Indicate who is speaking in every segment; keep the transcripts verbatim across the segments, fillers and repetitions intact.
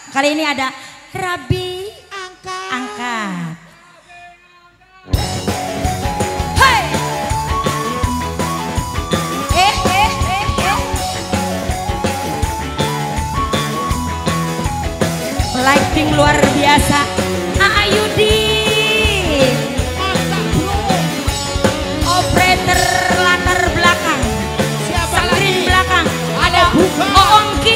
Speaker 1: Kali ini ada Rabi angkat. Angkat. Hey. Eh eh eh eh. Lighting luar biasa. Ayudi. Operator latar belakang.
Speaker 2: Siapa
Speaker 1: Screen
Speaker 2: lagi?
Speaker 1: belakang. Ada
Speaker 2: Buka.
Speaker 1: Oongki.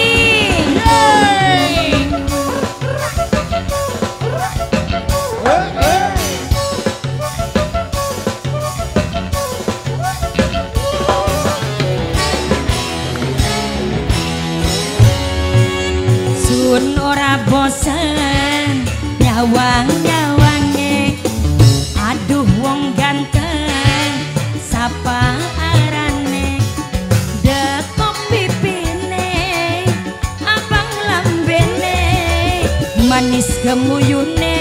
Speaker 1: Sun ora bosen nyawang-nyawange, aduh wong ganteng sapa arane, dekok pipine abang lambene, manis gemuyune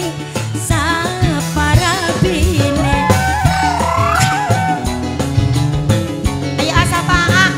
Speaker 1: sapa rabine. Ayo asapa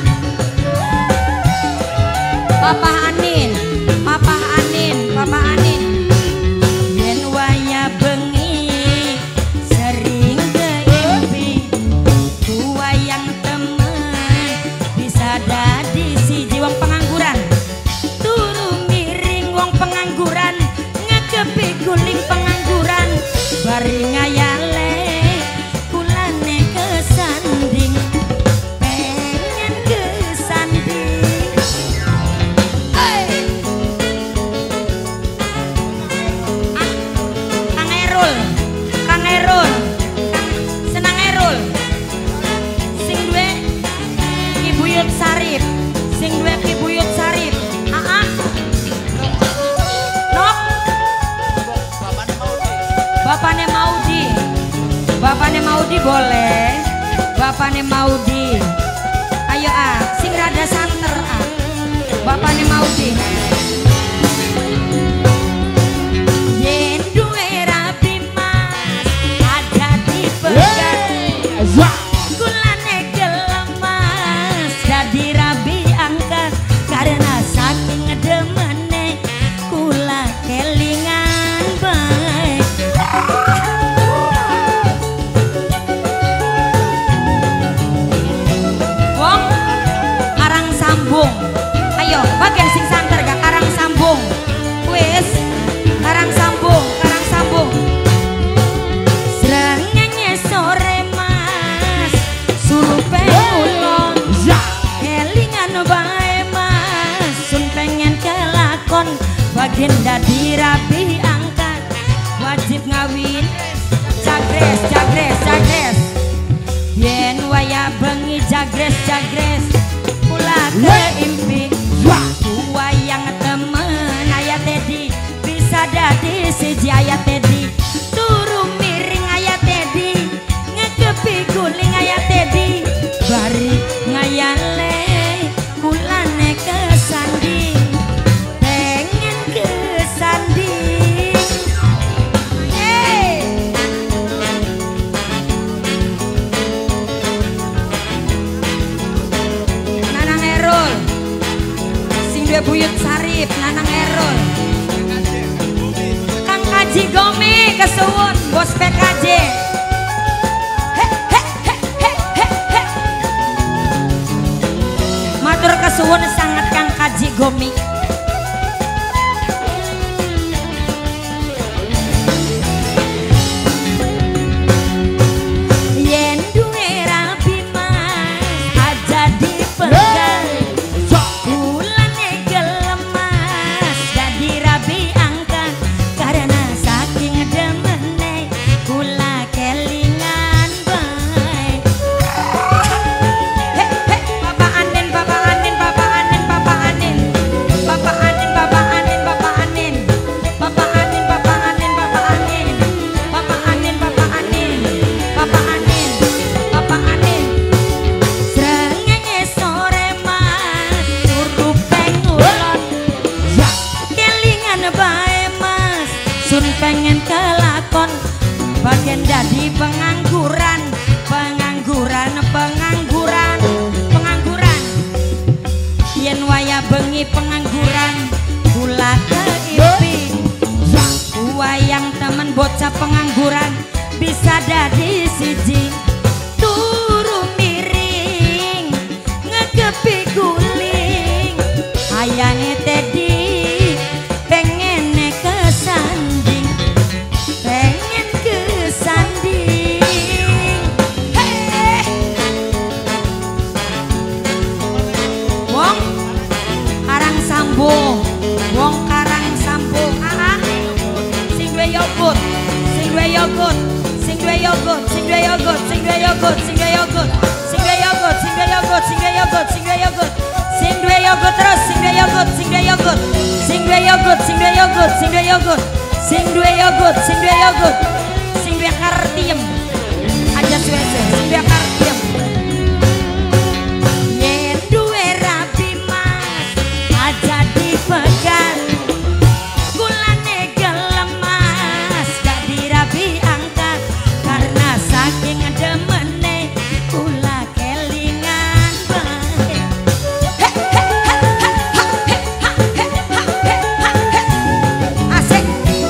Speaker 1: Papa Anin, Papa Anin, Papa Anin. Yen waya bengi sering keimpi, ku wayang temen bisa dadi siji wong pengangguran. Turu miring wong pengangguran, ngekepi guling pengangguran. Bari ngayale kulane kesanding, pengen kesanding. Kang Erul, senang Erul, sing duwe Ki Buyut Sarip, sing duwe Ki Buyut Sarip, aa, nok, bapaknya Maudi, bapaknya Maudi boleh, bapaknya Maudi, ayo ah, sing rada santer ah, bapaknya Maudi. Kulane gelemas dadi Rabi angkat, karena saking ngedemene kula kelingan bae. Wong karang sambung, ayo bagian sing santer gak karang sambung, wis karang sambung, karang sambung. Serangnya sore suruh pengen kelingan bae mas, sun pengen kelakon bagian dadi Rabi angkat, wajib ngawin jagres jagres jagres, yen waya bengi jagres jagres, kula keimpi ku wayang temen ayat Teddy, bisa dadi siji ayat Teddy, turu miring ayat Teddy, ngekepi guling ayat Teddy, bari ngayale kulane kesanding, pengen kesanding. Hey. Nanang Erul, sing duwe Buyut Sarip, Nanang Erul. Kang Kaji Gomi kesuwun bos P K J. Matur kesuwun sangat Kang Kaji Gomi. Yen duwe Rabi mas aja dipegang, kulane gelemas dadi Rabi angkat, karena saking demene kula kelingan bae. He he Bapak Anin, Bapak Anin, Bapak Anin, Bapak Anin, Bapak Anin, Bapak Anin, Bapak Anin, Bapak Anin, Bapak Anin, Bapak Anin, Bapak Anin, Bapak Anin, Bapak Anin, Bapak Anin. Srengenge sore mas turu pengulon, kelingan bae mas, sun pengen kelakon bagian dadi pengangguran, pengangguran, pengangguran, pengangguran. Yen waya bengi pengangguran kula bocah pengangguran bisa dadi siji turu miring ngegepi guling ayahe Teddy pengen kesanding pengen kesanding hey. Wong karang sambung wong karang sambung ah sing duwe yogurt sing duwe yogurt sing duwe yogurt sing duwe yogurt sing duwe yogurt sing duwe yogurt sing duwe yogurt sing duwe yogurt sing duwe yogurt sing duwe yogurt sing duwe yogurt terus sing duwe yogurt sing duwe yogurt sing duwe yogurt sing duwe yogurt sing duwe yogurt sing duwe yogurt sing duwe yogurt sing duwe kartiem aja suwese sing duwe kartiem yen duwe rabi mas aja dipegang kulane gelemas gak dirabi angkat karena saking demene kula kelingan bae asik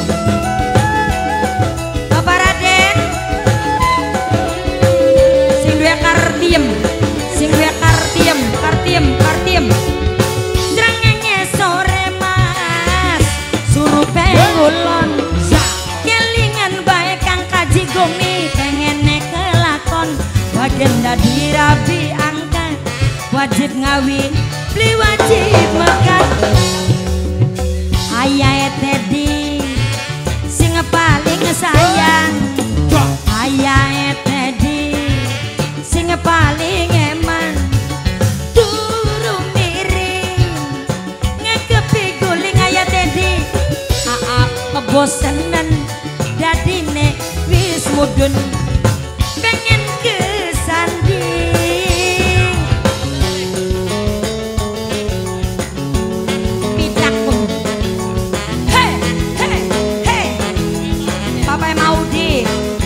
Speaker 1: Bapak Raden sing duwe kartiem sing duwe kartiem kartiem kartiem jrengenge sore mas suruh pengulon kelingan bae kang kaji gomi pengen kelakon bagian dadi rabi angkat wajib ngawin beli wajib makan ayahe Teddy sing paling sayang ayahe Teddy sing paling eman turu miring ngegepi guling ayahe Teddy aa kebosenan dadine wis mudun pengen kesanding pidaku hei hei hei Bapak Maudi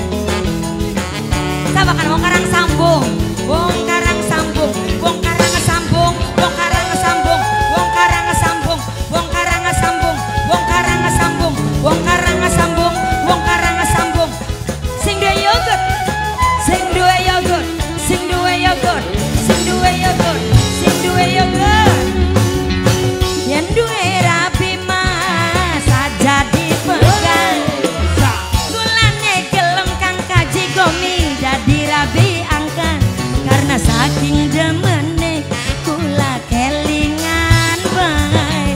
Speaker 1: sabakan wong karang sambung wong karang sambung wong karang sambung wong karang sambung wong karang sambung wong karang sambung wong karang sambung wong karang sambung wong karang sambung sing duwe yogurt sing duwe yogurt sing duwe yogurt sing duwe yogurt sing duwe yogurt yen duwe rabi mas aja dipegang kulane gelem kang kaji gomi dadi rabi angkat karena saking demene kula kelingan bae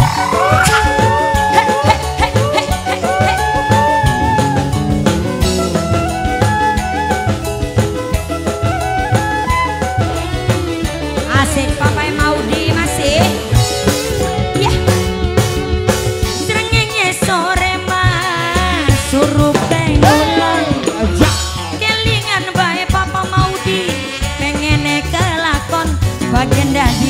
Speaker 1: asik Bapak Maudi masih ya jrengenge sore mas suruh pengulon kelingan bae Papa Maudi pengen kelakon bagian